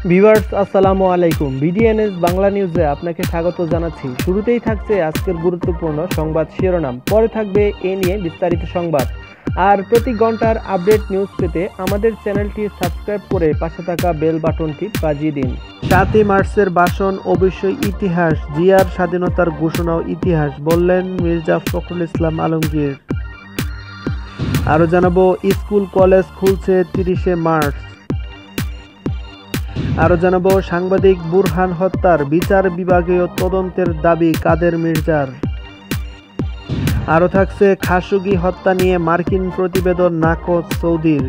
Viewers আসসালামু আলাইকুম। বিডিএনএস বাংলা নিউজে আপনাকে স্বাগত জানাচ্ছি। শুরুতেই থাকছে আজকের গুরুত্বপূর্ণ সংবাদ শিরোনাম, পরে থাকবে এ নিয়ে বিস্তারিত সংবাদ। আর প্রতি ঘন্টার আপডেট নিউজ পেতে আমাদের চ্যানেলটি সাবস্ক্রাইব করে পাশে থাকা বেল বাটনটি বাজিয়ে দিন। 7 মার্চের ভাষণ অবশ্যই ইতিহাস, জিয়ার স্বাধীনতার ঘোষণাও ইতিহাস, বললেন মির্জা ফখরুল ইসলাম আলমগীর। আরও জানাবো, স্কুল কলেজ খুলছে 30শে মার্চ। আরও জানাবো, সাংবাদিক বুরহান হত্যার বিচার বিভাগীয় তদন্তের দাবি কাদের মির্জার। আরও থাকছে, খাশোগি হত্যা নিয়ে মার্কিন প্রতিবেদন নাকচ সৌদির।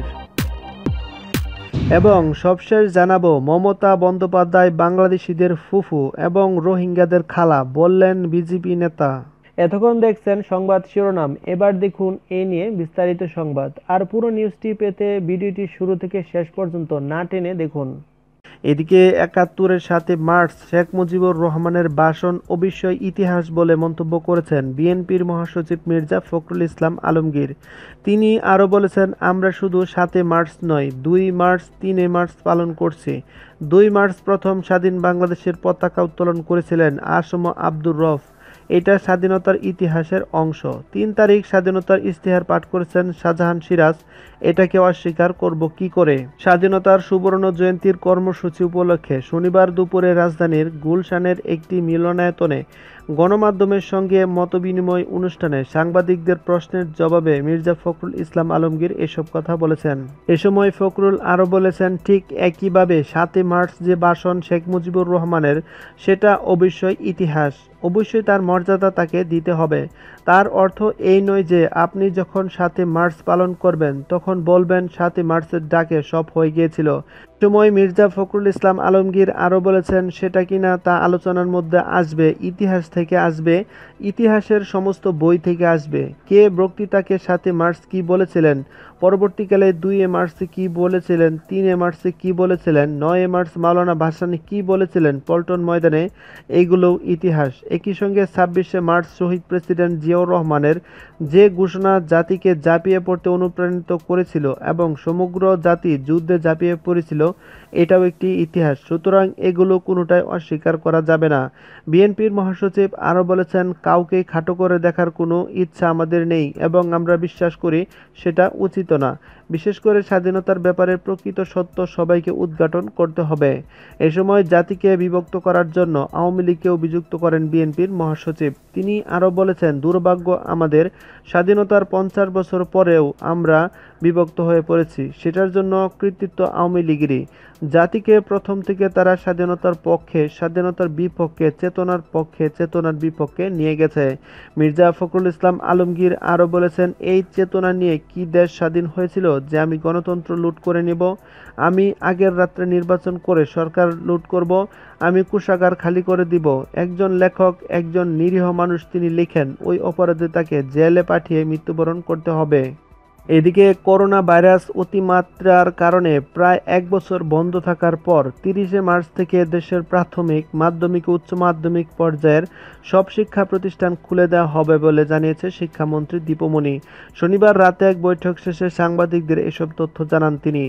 এবং সবশেষ জানাবো, মমতা বন্দ্যোপাধ্যায় বাংলাদেশিদের ফুফু এবং রোহিঙ্গাদের খালা, বললেন বিজেপি নেতা। এতক্ষণ দেখছেন সংবাদ শিরোনাম, এবার দেখুন এ নিয়ে বিস্তারিত সংবাদ। আর পুরো নিউজটি পেতে ভিডিওটি শুরু থেকে শেষ পর্যন্ত না টেনে দেখুন। এদিকে ৭১-এর ৭ মার্চ শেখ মুজিবুর রহমানের ভাষণ অবশ্যই ইতিহাস বলে মন্তব্য করেছেন বিএনপির মহাসচিব মির্জা ফখরুল ইসলাম আলমগীর। তিনি আরও বলেছেন, আমরা শুধু ৭ মার্চ নয়, ২ মার্চ ৩ মার্চ পালন করছি। ২ মার্চ প্রথম স্বাধীন বাংলাদেশের পতাকা উত্তোলন করেছিলেন আসম আব্দুর রফ। এটা স্বাধীনতার ইতিহাসের অংশ। ৩ তারিখ স্বাধীনতার ইশতেহার পাঠ করেছেন শাহজাহান সিরাজ। এটাকে অস্বীকার করব কি করে? স্বাধীনতার সুবর্ণ জয়ন্তীর কর্মসূচি উপলক্ষে শনিবার দুপুরে রাজধানীর গুলশানের একটি মিলনায়তনে গণমাধ্যমের সঙ্গে মতবিনিময় অনুষ্ঠানে সাংবাদিকদের প্রশ্নের জবাবে মির্জা ফখরুল ইসলাম আলমগীর এসব কথা বলেছেন। এ সময় ফখরুল আরও বলেছেন, ঠিক একইভাবে ৭ মার্চ যে ভাষণ শেখ মুজিবুর রহমানের, সেটা অবশ্যই ইতিহাস। অবশ্যই তার মর্যাদা তাকে দিতে হবে। তার অর্থ এই নয় যে আপনি যখন ৭ মার্চ পালন করবেন তখন বলবেন ৭ মার্চের ডাকে সব হয়ে গিয়েছিল। সময় মির্জা ফখরুল ইসলাম আলমগীর আরও বলেছেন, সেটা কিনা তা আলোচনার মধ্যে আসবে, ইতিহাস থেকে আসবে, ইতিহাসের সমস্ত বই থেকে আসবে। কে বক্তৃতাকে ৭ মার্চ কি বলেছিলেন, পরবর্তীকালে ২ মার্চে কি বলেছিলেন, ৩ মার্চে কি বলেছিলেন, ৯ মার্চ মাওলানা ভাসানী কি বলেছিলেন পল্টন ময়দানে, এইগুলোও ইতিহাস। একই সঙ্গে ২৬শে মার্চ শহীদ প্রেসিডেন্ট জিয়াউর রহমানের যে ঘোষণা জাতিকে ঝাঁপিয়ে পড়তে অনুপ্রাণিত করেছিল এবং সমগ্র জাতি যুদ্ধে ঝাঁপিয়ে পড়েছিল, এটাও একটি ইতিহাস। সুতরাং এগুলো কোনোটাই অস্বীকার করা যাবে না। বিএনপির মহাসচিব আরও বলেছেন, কাউকে খাটো করে দেখার কোনো ইচ্ছা আমাদের নেই এবং আমরা বিশ্বাস করি সেটা উচিত না। বিশেষ করে স্বাধীনতার ব্যাপারে প্রকৃত সত্য সবাইকে উদ্ঘাটন করতে হবে। এ সময় জাতিকে বিভক্ত করার জন্য আওয়ামী লীগকে অভিযুক্ত করেন বিএনপির মহাসচিব। তিনি আরও বলেছেন, দুর্ভাগ্য আমাদের, স্বাধীনতার ৫০ বছর পরেও আমরা বিভক্ত হয়ে পড়েছি। সেটার জন্য কৃতিত্ব আওয়ামী লীগেরই। জাতিকে প্রথম থেকে তারা স্বাধীনতার পক্ষে, স্বাধীনতার বিপক্ষে, চেতনার পক্ষে, চেতনার বিপক্ষে নিয়ে গেছে। মির্জা ফখরুল ইসলাম আলমগীর আরও বলেছেন, এই চেতনা নিয়ে কি দেশ স্বাধীন হয়েছিল যে আমি গণতন্ত্র লুট করে নিব, আমি আগের রাত্রে নির্বাচন করে সরকার লুট করব, আমি কোষাগার খালি করে দিব। একজন লেখক, একজন নিরীহ মানুষ, তিনি লিখেন, ওই অপরাধে তাকে জেলে পাঠিয়ে মৃত্যুবরণ করতে হবে। এদিকে করোনা ভাইরাস অতিমাত্রার কারণে প্রায় ১ বছর বন্ধ থাকার পর ৩০শে মার্চ থেকে দেশের প্রাথমিক, মাধ্যমিক ও উচ্চ মাধ্যমিক পর্যায়ের সব শিক্ষা প্রতিষ্ঠান খুলে দেওয়া হবে বলে জানিয়েছে শিক্ষামন্ত্রী দীপমণি। শনিবার রাতে এক বৈঠক শেষে সাংবাদিকদের এসব তথ্য জানান তিনি।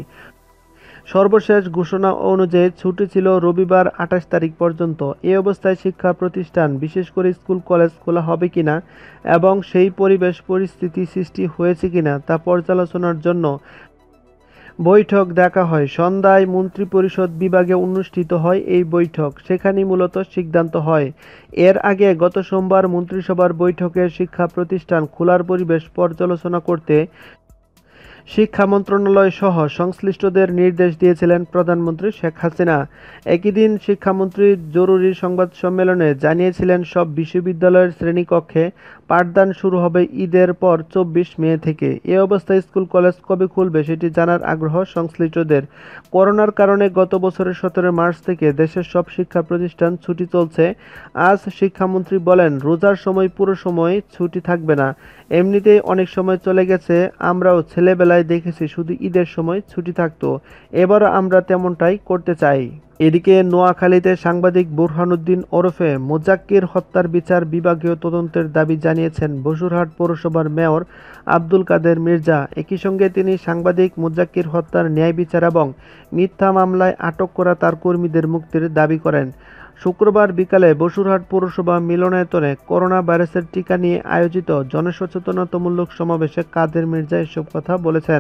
সর্বশেষ ঘোষণা অনুযায়ী ছুটি ছিল রবিবার ২৮ তারিখ পর্যন্ত। এই অবস্থায় শিক্ষা প্রতিষ্ঠান, বিশেষ করে স্কুল কলেজ খোলা হবে কিনা এবং সেই পরিবেশ পরিস্থিতি সৃষ্টি হয়েছে কিনা তা পর্যালোচনার জন্য বৈঠক ডাকা হয়। সন্ধ্যায় মন্ত্রিপরিষদ বিভাগে অনুষ্ঠিত হয় এই বৈঠক, সেখানেই মূলত সিদ্ধান্ত হয়। এর আগে গত সোমবার মন্ত্রিসভার বৈঠকে শিক্ষা প্রতিষ্ঠান খোলার পরিবেশ পর্যালোচনা করতে শিক্ষা মন্ত্রণালয় সহ সংশ্লিষ্টদের নির্দেশ দিয়েছিলেন প্রধানমন্ত্রী শেখ হাসিনা। একই দিন শিক্ষামন্ত্রী জরুরি সংবাদ সম্মেলনে জানিয়েছিলেন, সব বিশ্ববিদ্যালয়ের শ্রেণীকক্ষে পাঠদান শুরু হবে ঈদের পর ২৪ মে থেকে। এ অবস্থায় স্কুল কলেজ কবে খুলবে সেটি জানার আগ্রহ সংশ্লিষ্টদের। করোনার কারণে গত বছরের ১৭ মার্চ থেকে দেশের সব শিক্ষা প্রতিষ্ঠান ছুটি চলছে। আজ শিক্ষামন্ত্রী বলেন, রোজার সময় পুরো সময় ছুটি থাকবে না, এমনিতেই অনেক সময় চলে গেছে, আমরাও ছেলেবেলা ছোটবেলায় দেখেছি শুধু ঈদের সময় ছুটি থাকতো, এবারও আমরা তেমনটাই করতে চাই। এদিকে নোয়াখালীতে সাংবাদিক বুরহানুদ্দিন ওরফে মোজাক্কির হত্যার বিচার বিভাগীয় তদন্তের দাবি জানিয়েছেন বসুরহাট পৌরসভার মেয়র আব্দুল কাদের মির্জা। একই সঙ্গে তিনি সাংবাদিক মোজাক্কির হত্যার ন্যায় বিচার এবং মিথ্যা মামলায় আটক করা তার কর্মীদের মুক্তির দাবি করেন। শুক্রবার বিকালে বসুরহাট পৌরসভা মিলনায়তনে করোনা ভাইরাসের টিকা নিয়ে আয়োজিত জনসচেতনতামূলক সমাবেশে কাদের মির্জা এসব কথা বলেছেন।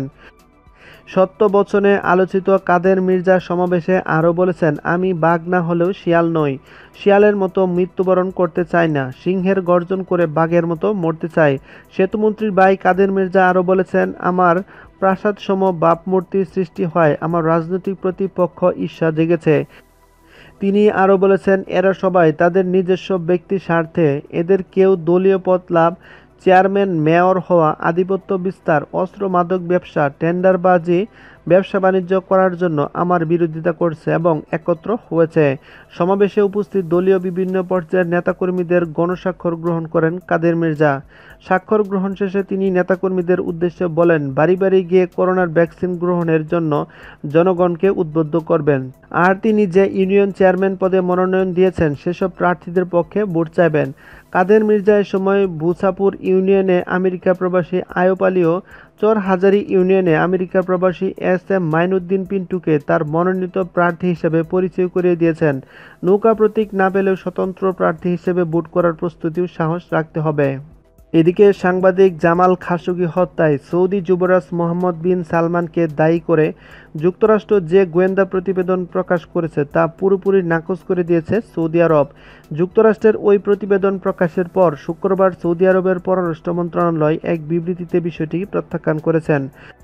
সত্য বচনে আলোচিত কাদের মির্জা সমাবেশে আরও বলেছেন, আমি বাঘ না হলেও শিয়াল নই, শিয়ালের মতো মৃত্যুবরণ করতে চাই না, সিংহের গর্জন করে বাঘের মতো মরতে চাই। সেতুমন্ত্রীর ভাই কাদের মির্জা আরও বলেছেন, আমার প্রাসাদসম বাপমূর্তির সৃষ্টি হয়, আমার রাজনৈতিক প্রতিপক্ষ ঈর্ষা জেগেছে। তিনি আরও বলেছেন, এরা সবাই তাদের নিজস্ব ব্যক্তি স্বার্থে, এদের কেউ দলীয় পদ লাভ, চেয়ারম্যান মেয়র হওয়া, আধিপত্য বিস্তার, অস্ত্র মাদক ব্যবসা, টেন্ডারবাজি, ব্যবসা বাণিজ্য করার জন্য আমার বিরোধিতা করছে এবং একত্র হয়েছে। সমাবেশে উপস্থিত দলীয় বিভিন্ন পর্যায়ের নেতাকর্মীদের গণস্বাক্ষর গ্রহণ করেন কাদের মির্জা। স্বাক্ষর গ্রহণ শেষে তিনি নেতাকর্মীদের উদ্দেশ্যে বলেন, বাড়ি বাড়ি গিয়ে করোনার ভ্যাকসিন গ্রহণের জন্য জনগণকে উদ্বুদ্ধ করবেন। আর তিনি যে ইউনিয়ন চেয়ারম্যান পদে মনোনয়ন দিয়েছেন সেসব প্রার্থীদের পক্ষে ভোট চাইবেন। কাদের মির্জা এ সময় বুসাপুর ইউনিয়নে আমেরিকা প্রবাসী আয়ুব আলী ও চরহাজারী ইউনিয়নে আমেরিকা প্রবাসী এস এম মাইনুদ্দিন পিন্টুকে তার মনোনীত প্রার্থী হিসেবে পরিচয় করিয়ে দিয়েছেন। নৌকা প্রতীক না পেলেও স্বতন্ত্র প্রার্থী হিসেবে ভোট করার প্রস্তুতিও সাহস রাখতে হবে। এদিকে সাংবাদিক জামাল খাশোগি হত্যায় সৌদি যুবরাজ মোহাম্মদ বিন সালমানকে দায়ী করে যুক্তরাষ্ট্র যে গোয়েন্দা প্রতিবেদন প্রকাশ করেছে তা পুরোপুরি নাকচ করে দিয়েছে সৌদি আরব। যুক্তরাষ্ট্রের ওই প্রতিবেদন প্রকাশের পর শুক্রবার সৌদি আরবের পররাষ্ট্র মন্ত্রণালয় এক বিবৃতিতে বিষয়টি প্রত্যাখ্যান করেছেন।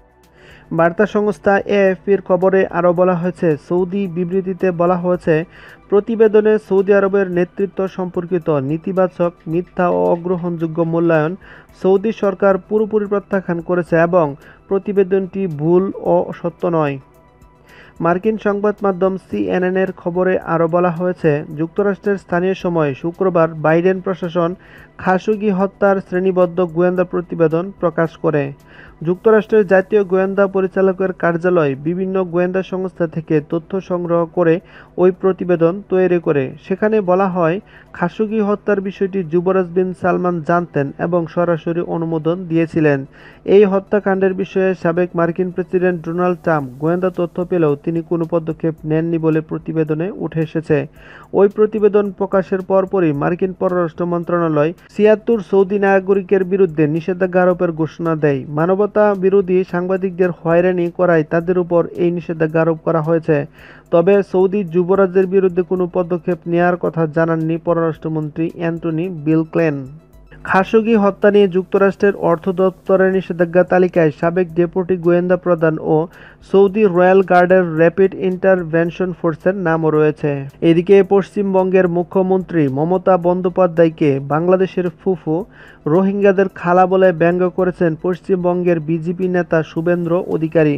বার্তা সংস্থা এএফপির খবরে আরও বলা হয়েছে, সৌদি বিবৃতিতে বলা হয়েছে, প্রতিবেদনে সৌদি আরবের নেতৃত্ব সম্পর্কিত নেতিবাচক, মিথ্যা ও অগ্রহণযোগ্য মূল্যায়ন সৌদি সরকার পুরোপুরি প্রত্যাখ্যান করেছে এবং প্রতিবেদনটি ভুল ও সত্য নয়। মার্কিন সংবাদ মাধ্যম সিএনএনের খবরে আরও বলা হয়েছে, যুক্তরাষ্ট্রের স্থানীয় সময় শুক্রবার বাইডেন প্রশাসন খাশোগি হত্যার শ্রেণীবদ্ধ গোয়েন্দা প্রতিবেদন প্রকাশ করে। যুক্তরাষ্ট্রের জাতীয় গোয়েন্দা পরিচালকের কার্যালয় বিভিন্ন গোয়েন্দা সংস্থা থেকে তথ্য সংগ্রহ করে ওই প্রতিবেদন তৈরি করে। সেখানে বলা হয়, খাশোগি হত্যার বিষয়টি যুবরাজ বিন সালমান জানতেন এবং সরাসরি অনুমোদন দিয়েছিলেন। এই হত্যাকাণ্ডের বিষয়ে সাবেক মার্কিন প্রেসিডেন্ট ডোনাল্ড ট্রাম্প গোয়েন্দা তথ্য পেলেও তিনি কোনো পদক্ষেপ নেননি বলে প্রতিবেদনে উঠে এসেছে। ওই প্রতিবেদন প্রকাশের পরপরই মার্কিন পররাষ্ট্র মন্ত্রণালয় ৭৬ সৌদি নাগরিকের বিরুদ্ধে নিষেধাজ্ঞা আরোপের ঘোষণা দেয়। মানবতা বিরোধী সাংবাদিকদের হয়রানি করায় তাদের উপর এই নিষেধাজ্ঞা আরোপ করা হয়েছে। তবে সৌদি যুবরাজের বিরুদ্ধে কোনো পদক্ষেপ নেওয়ার কথা জানাননি পররাষ্ট্রমন্ত্রী অ্যান্টনি ব্লিংকেন। খাশোগি হত্যা নিয়ে যুক্তরাষ্ট্রের অর্থ দপ্তরের নিষেধাজ্ঞা তালিকায় সাবেক ডেপুটি গোয়েন্দা প্রধান ও সৌদি রয়্যাল গার্ডের র্যাপিড ইন্টারভেনশন ফোর্সের নামও রয়েছে। এদিকে পশ্চিমবঙ্গের মুখ্যমন্ত্রী মমতা বন্দ্যোপাধ্যায়কে বাংলাদেশের ফুফু, রোহিঙ্গাদের খালা বলে ব্যঙ্গ করেছেন পশ্চিমবঙ্গের বিজেপি নেতা শুভেন্দ্র অধিকারী।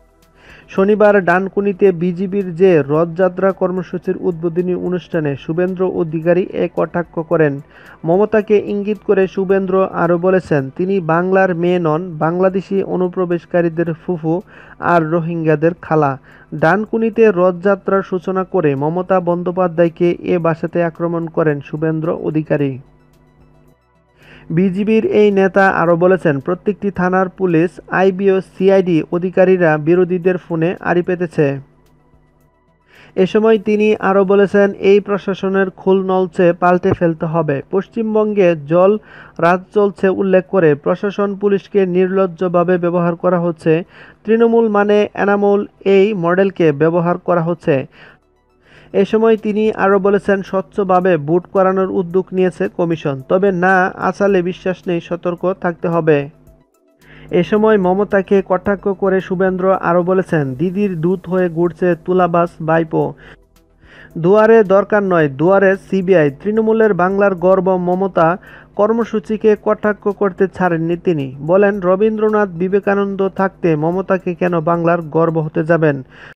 শনিবার ডানকুনিতে বিজিবির যে রথযাত্রা কর্মসূচির উদ্বোধনী অনুষ্ঠানে শুভেন্দ্র অধিকারী এ কটাক্ষ করেন। মমতাকে ইঙ্গিত করে শুভেন্দ্র আরও বলেছেন, তিনি বাংলার মেয়ে নন, বাংলাদেশি অনুপ্রবেশকারীদের ফুফু আর রোহিঙ্গাদের খালা। ডানকুনিতে রথযাত্রার সূচনা করে মমতা বন্দ্যোপাধ্যায়কে এ বাসাতে আক্রমণ করেন শুভেন্দ্র অধিকারী। বিজিবির এই নেতা আরও বলেছেন, প্রত্যেকটি থানার পুলিশ, আইবি ও সিআইডি অধিকারীরা বিরোধীদের ফোনে আড়ি পেতেছে। এ সময় তিনি আরও বলেছেন, এই প্রশাসনের খোল নলচে পাল্টে ফেলতে হবে। পশ্চিমবঙ্গে জল রাজ চলছে উল্লেখ করে প্রশাসন পুলিশকে নির্লজ্জভাবে ব্যবহার করা হচ্ছে। তৃণমূল মানে এনামূল এই মডেলকে ব্যবহার করা হচ্ছে। এ সময় তিনি আরও বলেছেন, স্বচ্ছভাবে ভোট করানোর উদ্যোগ নিয়েছে কমিশন, তবে না আসালে বিশ্বাস নেই, সতর্ক থাকতে হবে। এ সময় মমতাকে কটাক্ষ করে শুভেন্দ্র আরও বলেছেন, দিদির দূত হয়ে ঘুরছে তুলাবাস বাইপো, দুয়ারে দরকার নয়, দুয়ারে সিবিআই। তৃণমূলের বাংলার গর্ব মমতা কর্মসূচিকে কটাক্ষ করতে ছাড়েননি তিনি। বলেন, রবীন্দ্রনাথ বিবেকানন্দ থাকতে মমতাকে কেন বাংলার গর্ব হতে যাবেন।